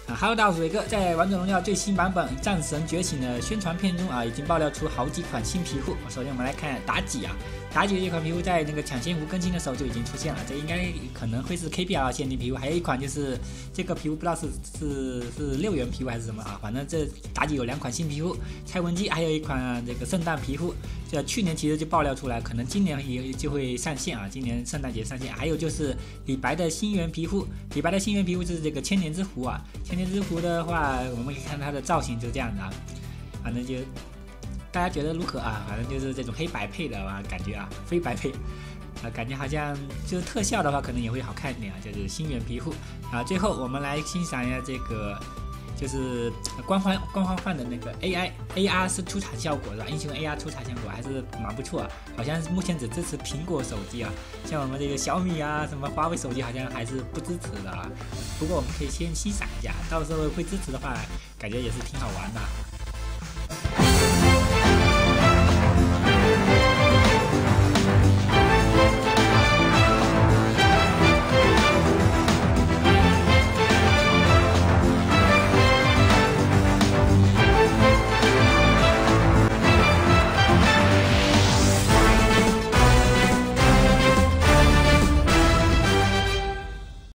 Hello， 大家好，我是伟哥。在《王者荣耀》最新版本《战神觉醒》的宣传片中已经爆料出好几款新皮肤。首先我们来看妲己妲己这款皮肤在那个抢先服更新的时候就已经出现了，这应该可能会是 KPL 限定皮肤。还有一款就是这个皮肤不知道是6元皮肤还是什么反正这妲己有2款新皮肤，蔡文姬还有一款这个圣诞皮肤，这去年其实就爆料出来，可能今年也就会上线今年圣诞节上线。还有就是李白的星源皮肤，李白的星源皮肤就是这个千年之狐千年之狐的话，我们可以看它的造型就是这样的反正就大家觉得如何反正就是这种黑白配的感觉非白配感觉好像就是特效的话可能也会好看一点就是星源皮肤最后我们来欣赏一下这个就是官方换的那个 AR 是出产效果是吧？英雄 AR 出产效果还是蛮不错好像目前只支持苹果手机像我们这个小米什么华为手机好像还是不支持的不过我们可以先欣赏一下，到时候会支持的话，感觉也是挺好玩的。